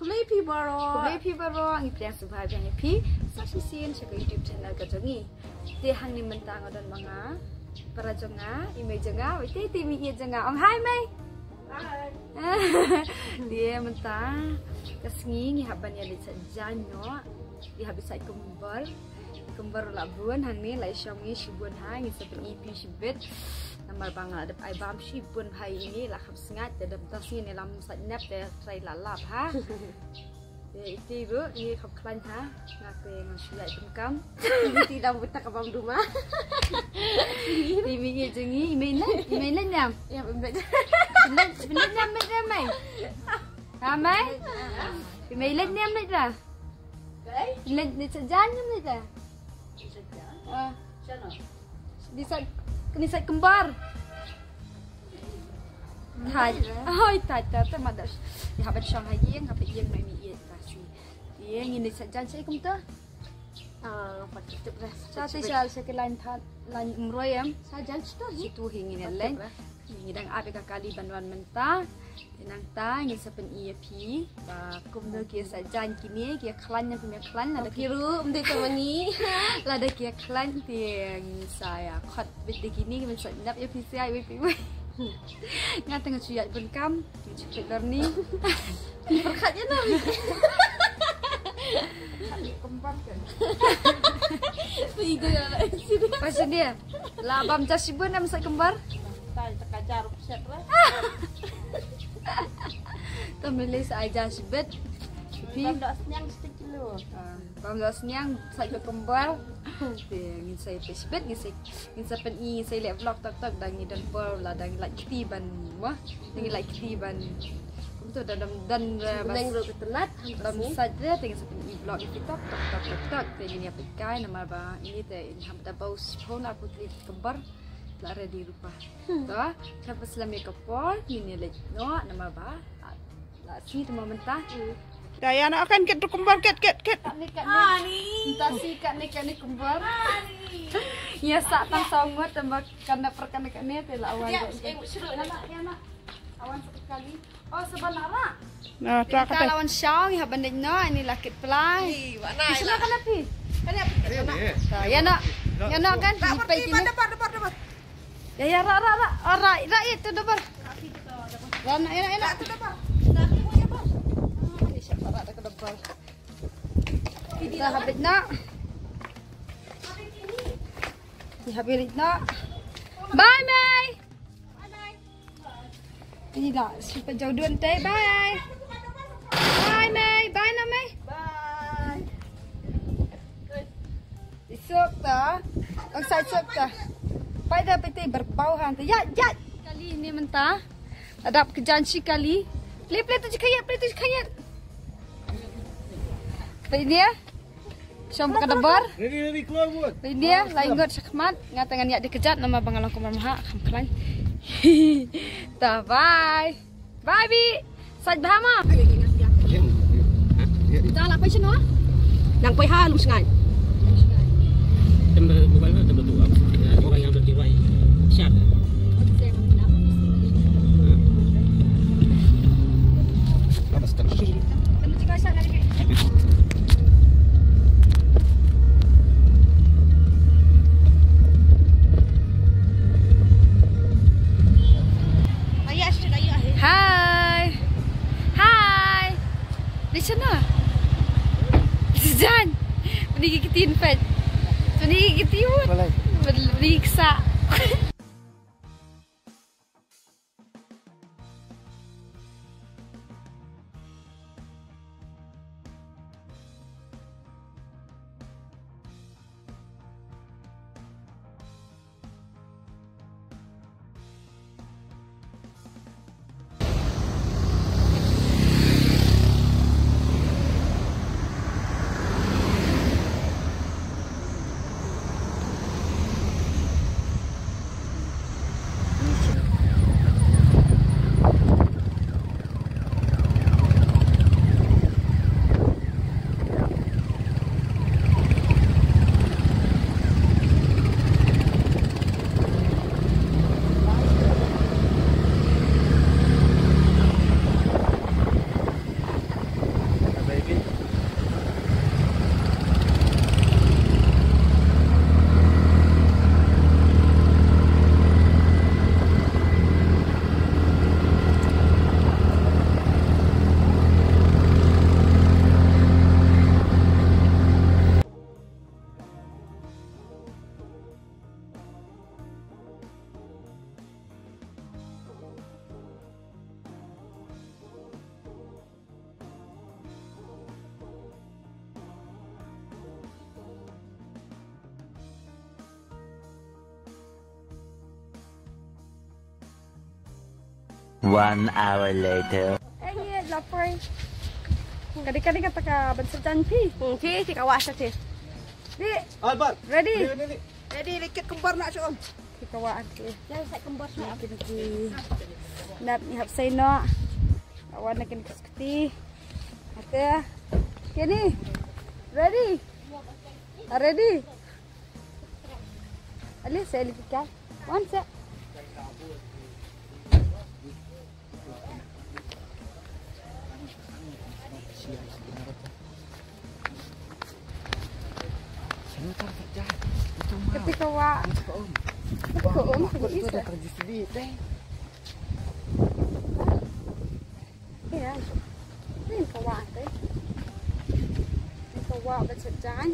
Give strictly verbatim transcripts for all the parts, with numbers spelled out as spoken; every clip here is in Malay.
kublai pi baro. Kublai pi baro ngi priang subhai biang pi saksi sin saka YouTube channel ka jongi. Te hang ni mentang odon manga. Para jonga, ime jonga, wite ti mi ye jonga. Ong hai mai. Hai. Dia mentang kasngi ngi haban ya li sajanyo. Di habis sai kembar. Kembar labuan hang ni lai syongi shibun hai ngi sepen ipi shibet. Namar bangal ada ai bam shibun hai ini lah khap sengat ada tasi ni lam satnap te trai lalap ha. Ya itu bu ni khap klan ha. Ngaku ngang sulai pengkam. Ti dam buta ka bam duma. Ti mi ye jengi imailan imailan nyam. Ya benar. Benar benar nyam benar mai. Ha mai? Imailan nyam ni dah. Kai? Imailan ni sajan nyam ni dah. Sajan. Ah, Sana. di saat ni saat kembar. Thai. Oi, thai thai thai madas. Di habat Shanghai yang habat yang mai mi ye tasi. Dia ngini sajan saya kum tu. Ah, pakai tebras. Satu sel sekelain than lain umroyam. Sajan situ. Situ hingin lain. Ngidang abe kali banduan mentah. Nang ta ngi sepen E P ba kum no kia sajan kini kia klan yang punya klan ada Kiru mde temani. lada kia klan tiang saya khot bit kini men sadap ya P C I wi wi. Nga tengah cuyat pun kam, cepet learning. Perkatnya no. Kembar kan. Itu ya. Pasal dia. Lah bam jasibun nam sak kembar. Tai tekajar set lah. Tamile sa aja sibet. Bam dak senyang sedikit lo. Bam dak senyang sak kembar. Ngin saya sibet ngin saya ngin saya pen i saya lihat vlog tok tok dan ngidan per lah dan like ketiban wah. Ngi like ketiban. Itu dan dan Neng ro ketenat. Bam saja tengah sepen i vlog itu tok tok tok tok tok. Jadi ni apa kai nama ba ini teh ham da baus phone aku klik kembar. La ready rupa. Toh, siapa selama kapal ini lagi no nama ba. La si tu mentah. Daya nak akan ket kembar ket ket ket. Ni kat ni. Entah si kat ni kat ni kembar. Ya sak tang songot tambah kanda perkana kat ni tu lawan. Ya, eh seru nama ya nak. Awan sekali. Oh sebenarnya. Nah, tak Kita kata. lawan syau ya banding no ini lakit pelai. Mana Di sana kan api. Kan ya. Tak ya nak. Ya nak kan. Dapat dapat dapat dapat. Ya ya ra ra ra ra ra itu dapat. Ra nak enak enak. Itu dapat. Siapa ra ke depan. Kita habis nak. Di habis nak. Bye Mai. Tidak, siapa jauh duan teh. Bye. Bye Mai. Bye na Mai. Bye. Isok ta. Ang sa isok ta. Pada pete berbauhan tu. Ya, ya. Kali ini mentah. Ada kejanci kali. Play play tu kaya, play tu kaya. Play dia. Syam pakai debar. Ready, ready, keluar buat. Play dia. Lain got sakmat. Ngatangan ya dikejat nama bangalang kumar maha. Kam kelan. Tah, bye. Bye bi. Saj bahama. Dah lah passion no. Nang pai ha lum sengai. Tem mobile tem tu apa? Orang yang berjiwa siap. Apa start? Kamu juga syak kali. Hai. Hai. Di sana. Jan. Beli gigitin pet. Beli gigitin. Beli kesa. One hour later. Eh, lapar. Kadang-kadang kata ka bensejan pi. Hmm, pi, ti kawas ti. Di, Albar. ready. Jadi likit kembar nak syom. Di kawa ati. Jangan saya kembar nak. Lagi. Nap ni hap say no. Awan nak kena kesekuti. Ate. Kini. Ready. Are ready? Ali saya lihat. One set. Ketika wa ke om bisa kerja sedih teh. ya ini ke wa teh ini ke wa berjalan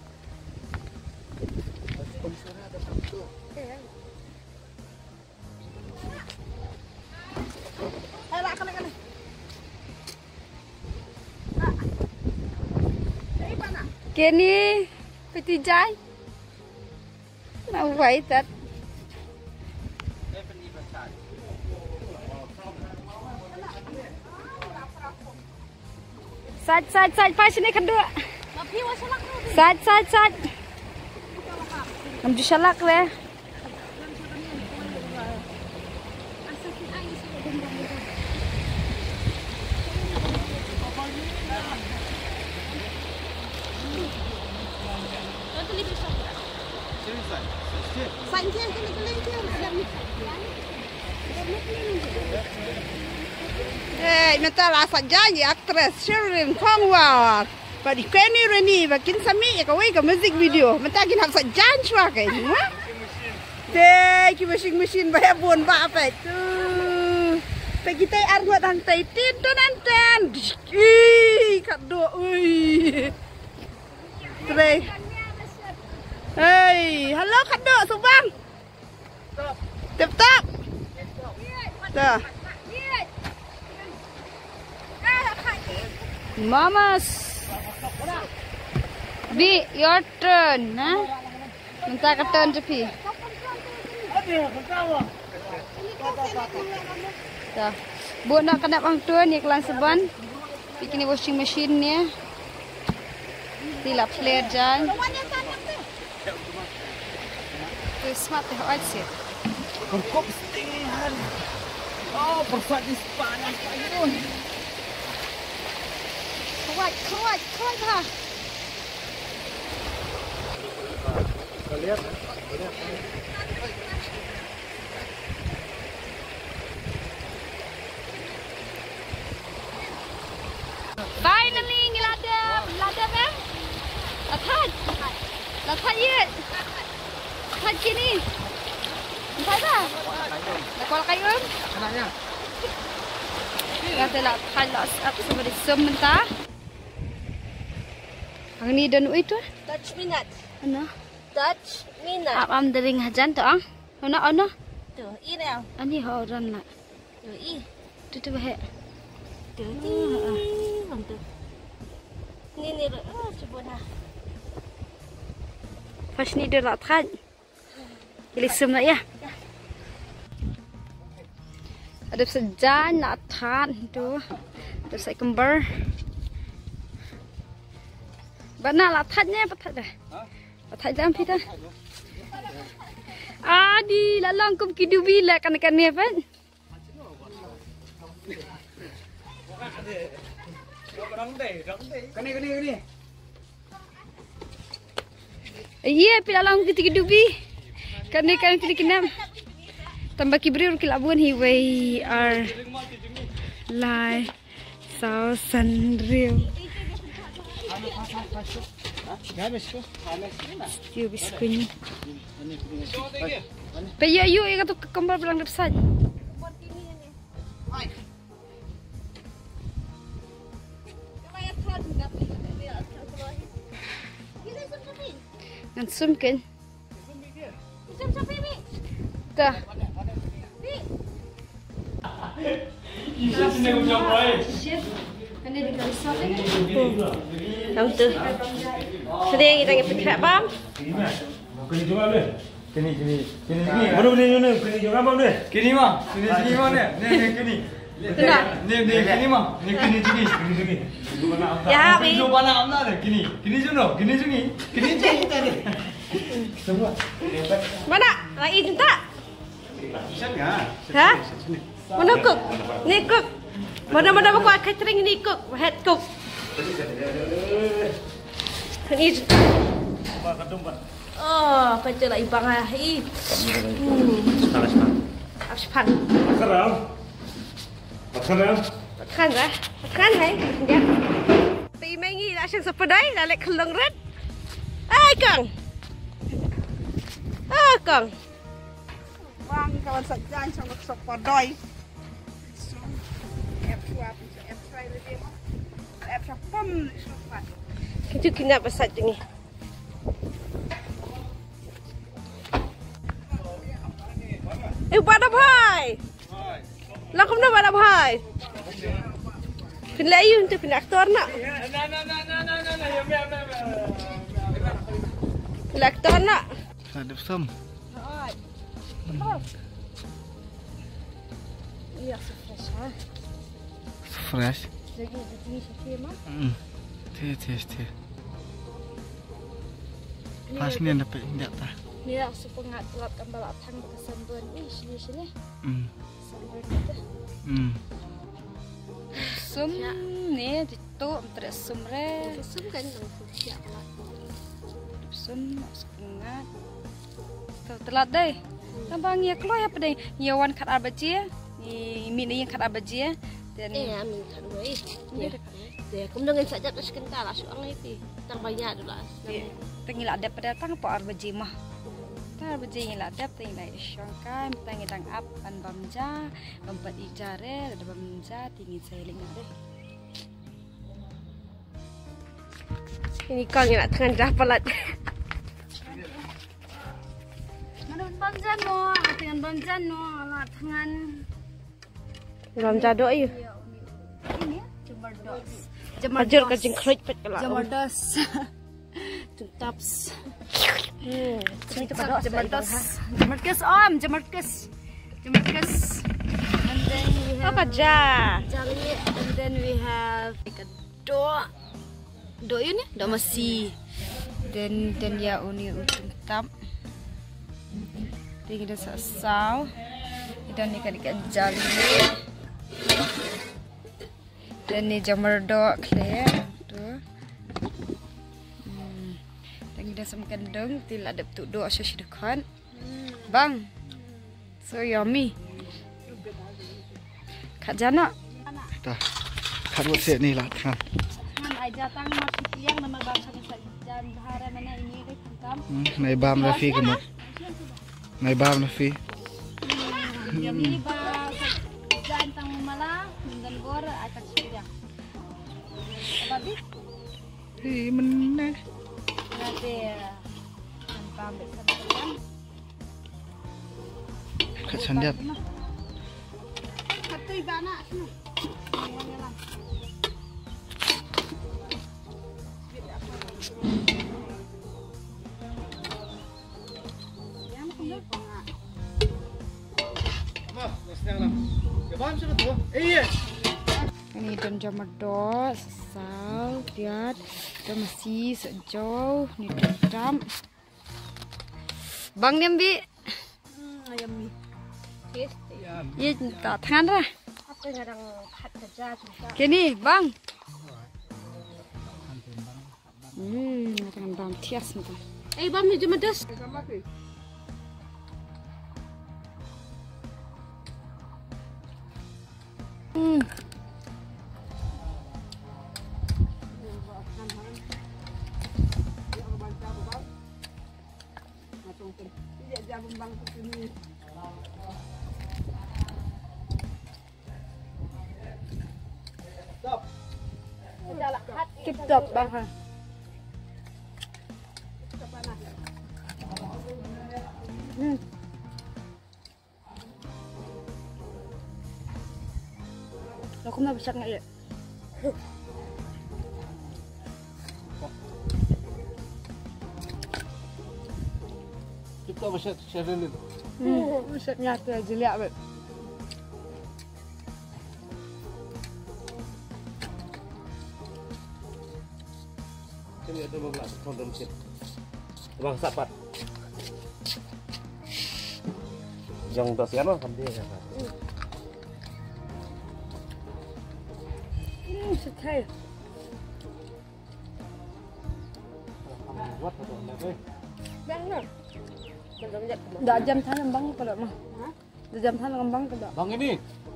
ya Eh, nak kena kena. kini peti jai nak wait that side side side pas ni kedua Tapi wasalak tu. side side side namju shalak le Sanjang kena keling tu. Eh, minta lah saja ya aktris Shirin Kongwar. Pada kini Reni, bakin sami ya kawai ke music video. Minta kita nak saja cua kan? Deh, kita mesin-mesin bayar bon ba apa itu? Pergi tay arwah dan tay tin tu nanten. Ih, kado, ui. Terus. Hey, halo kado, subang. Tep tep. Dah. Mamas Bi, your turn ha? Minta ke turn tepi dah buat nak kena bang turn ni kelang seban bikin washing machine ni tilap flare jan tu smart teh oi sih Kok settingan. Oh, persat di Spanyol itu. kuat kuat kuat ha Lihat. finally ngilada lada meh lathat lathat yet lathat kini entah dah nak kuala kayun Anaknya. kata lah halas aku sama di sementara ang ni dan itu Touch minat. ano Touch minat. am am dering hajan tu ang ano ano Tu, i dah. ani ho ran nak Tu, i. tu tu bahaya Tu, i. Tu. Ni ni ah sebona. pas ni dia lathat pilih sem nak ya ada sejan lathat tu ada saya kembar bana lathatnya pathat dah pathat dalam pita adi lalang kum kidubi la kan kan ni apa Kani kani kani. iya pila lalang kita kidubi kan ni kan pilih kinam tambah kibrir kilabun hi we are live so sunreal Yo biskuit. Paya yo yang tu kembar belang besar. Ngan sum kan? Sum sum ni. Dah. Kamu tu. Sedih kita pergi kerap bam. Kini kini kini kini. Mana boleh ni? Kini jangan bang ni. Kini mah. Kini kini mah ni. Ni ni kini. Tidak. Ni ni kini mah. Ni kini kini. Kini kini. Ya, Abi. Kini mana amna ni? Kini. Kini jono. Kini jungi. Kini jungi tadi. Semua. Mana? Rai cinta? Siapa? Ha? Mana cook? Ni cook. Mana-mana buat catering ni cook, head cook. Ni. Oh, kerja lah ibang ah. I. Salah salah. Aspan. Makan. Makan. Makan lah. Makan hai. Dia. Pi mai ngi dah sang sepedai, dah lek kelong red. Ai Kang. Ah Kang. Bang kawan sajan sama sok padoi. Ep suap, ep try lebih mah. Ep sapam suap. Kita kena pasat ni. Eh, pada bhai. Lakum na pada bhai. Pindah ayun tu pindah aktor nak. Pindah aktor nak. Ada sam. Iya, fresh ha. Fresh. Lagi ni sikit mah. Hmm. Teh teh teh. Pas ni ada pe indak ta. Ni lah sepengat telap tambal atang kesan buan. Eh, sini sini. Hmm. Sambil kita. Hmm. Sum ni itu entre sum re. Sum kan siap lah. Sum sepengat. Telat deh. Tambang ya keluar apa deh? Yawan kat abaji. Ni mini yang kat abaji. Dan Eh, amin kan wei. Ya. Dia kum dengan sajak terus kental lah soang itu. Tang banyak dulu lah. tengil ada pada tang po arbaji mah. Ta arbaji ngila ada tengil syangkai tengil tang ap an bamja bampat ijare ada bamja tinggi sailing ada. Ini kau yang nak tengah dah pelat. Mana bamja no, dengan bamja no, lah tangan. Ram jado ayu. Ini jemberdos. Ajar kajing kerut pet kelak. Jemberdos. Tuntaps. Hmm, jemberdos. Jemberdos om, jemberdos. Jemberdos. And then we have Apa jah? jali, and then we have like a do. Do ini, do masih. Then then ya uni utuntam. Tinggi dah sasau. Dan ikan ikan jali. Dan ni jammerdo clear tu. Hmm. Tinggi dah sam kandung til ada tu do asyik dekat. Bang. So yummy. Kak Jana. Dah. Kat buat set ni lah kan. Han aja tang mat yang nama bangsa jan bahara mana ini dek kam. Hmm, nai bam Rafi kamu. Nai bam Rafi. Yummy ba jan tang mala dengan gor akan sudah. Babi Hei mana? nanti tanpa besan. Kat sandiat. Satu ibana sini. Ini dan jammerdo sesal lihat dan masih sejauh ni dam. Bang Nyambi. Ayam ni. Yes. Ye tak tangan dah. Apa yang orang hat kerja juga. Kini bang. Hmm, dengan bang tias ni. Eh, bam ni cuma das. Hmm. Keep top bang. Hmm. Aku mau besar nggak ya? Kita Itu apa chef chef dulu? Hmm, chef nyata aja lihat bet. Ini ada beberapa konten chef. Bang sapat. Yang tak siapa kan dia kan. Hmm, sekali. Buat atau apa? Bang lah. Dah jam tanam bang kalau mah. Dah jam tanam bang kalau. Bang ini.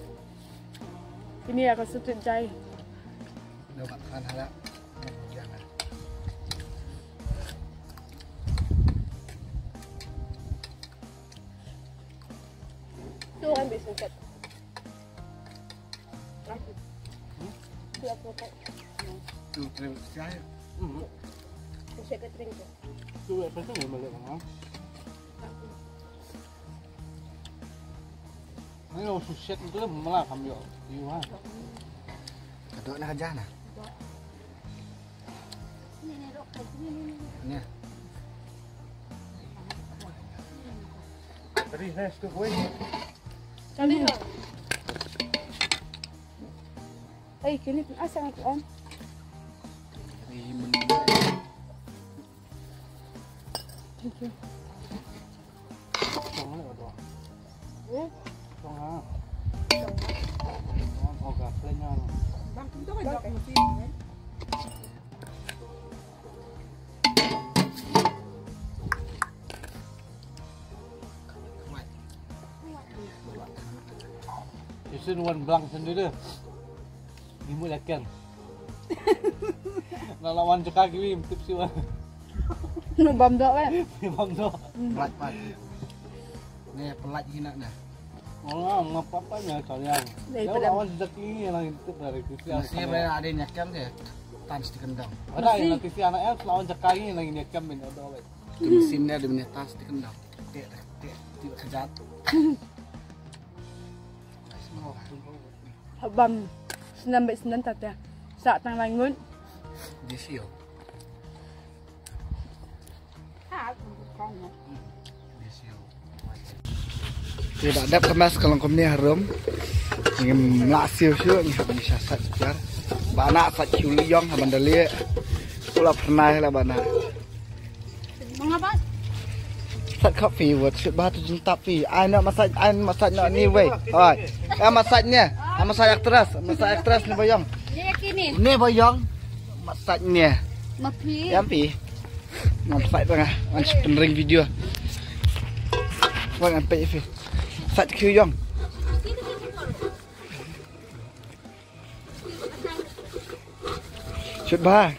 Ini aku sutut jai. Dapat kan ada. Jangan. Tu ambil singkat. Tu apa kat? Tu kena saya. Hmm. Saya kat drink tu. Tu apa tu yang balik bang? Ini usus set itu malah kami yo. Iya. Kadok nak aja nah. Ni. Tadi saya tu kue. Tadi. Eh, kini pun asal aku on. Thank you. Trong nó rồi. Ừ. Trong ha. Trong gà lên nhau. Bang tu kan dok mesti. Isun wan blank sendiri. Ni mu lakan. Nak lawan cekak gini tip siwa. Nó bầm đỡ vậy. Bom tu. Pelat pat. Ni pelat hina dah. Oh, ngapa apa nya kalian? Dari Kalau pada- lawan rezeki yang itu dari kisi Mesti mereka ada nyakam dia. Tan di kendang. Ada yang kisi anaknya lawan cekak ini lagi nyekam ini ada awet. Mesin dia ada punya tas di kendang. Tek tek tiba kejat. Bầm senam bet senam tak ya. Saat tang langun. Dia sio. Dia sio. Tidak ada kemas kalau kami harum. Ingin melasio sio ni habis sasat jar. Bana sat ciuliong habandali. Pula pernah lah bana. Mengapa? Sat kopi buat sat batu junta pi. Ai nak masak ai masak nak ni wei. Oi. Eh masaknya. Ah masak aktris, masak aktris ni boyong. Ni kini. Ni boyong. Masaknya. Mapi. Yang pi. Nampak tengah. Macam penering video. Wang ampai fi. Sat kuyong. Shoot ba?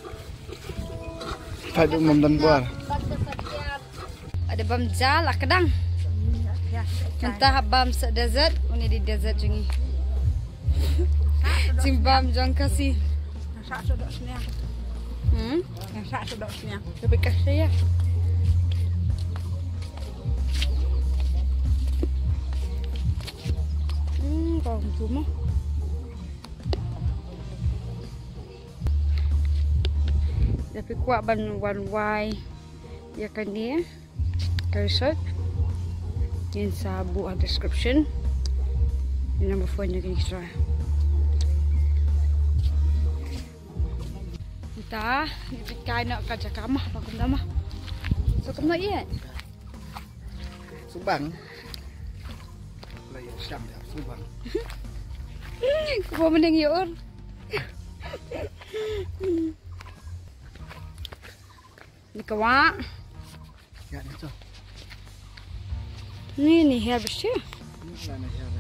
Padu memdan buar. Ada bam jal lah kedang. Entah bam se desert, ini di desert jungi. Jing bam jang kasih. Sak sedok sini. Hmm? Yang sak sedok sini. Tapi kasih ya. Hmm, kau tu mah. Tapi kuat ban one y ya kan dia. Result. Yan sa buong description. Yung number phone niya kini try. Entah, ini kain nak kerja kamah, makan dah mah. So kamu iya. Subang. Layak siam dia subang. Kau mending yor. Ni kawa. Ya ni tu. Ni ni hair bersih. Ni lah ni ya.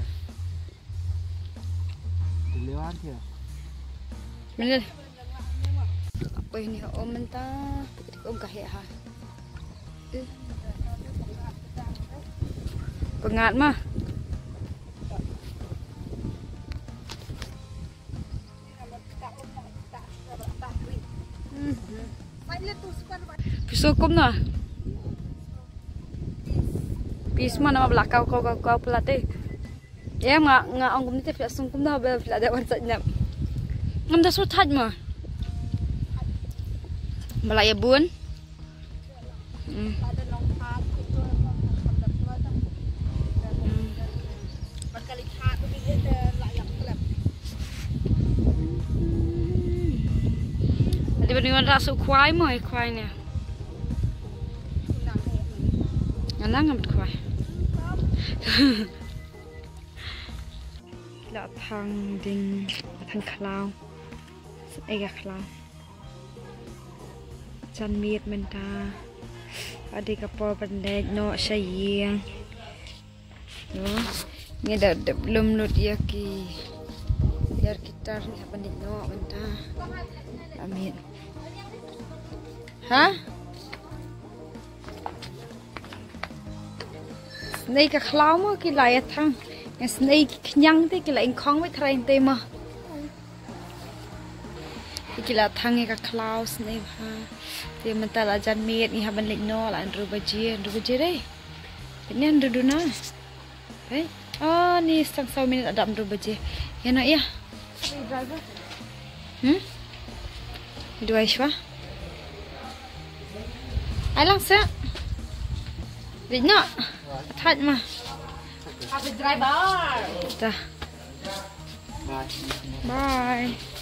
Lewat dia. Bener. Apa ini om mentah? Om kahya ha. Pengat mah. Pisau kum na. Pis mana ma belakau kau kau kau pelatih. Ya ngak ngak ong kum ni teh pisau kum dah bel ada wan satnyap. Ngam dah sutat mah. Belaya bun. Hmm. Di banding rasa kuai mo kuai ni. Ngalang ngambil kuai. Lah thang ding thang klau. Ega klau. Chan miet menta. Ada kapal pendek no sayang. Yo, ni dah belum lut ya ki. Biar kita ni pendek no menta. Amin. Hah? Snake ka klau mo ki lai thang. Yang snake nyang te ki lai khong với train te mo. Ki la thang ka klau snake ha. Dia mentah lah jan miet ni haban lek no lah andru baji andru baji deh. Ini andru duna. Eh, oh ni setengah satu minit ada andru baji. Ya nak ya. Driver. Hmm? Dua iswa. Alang se. Lek no. That mah. Apa driver? Dah. Bye.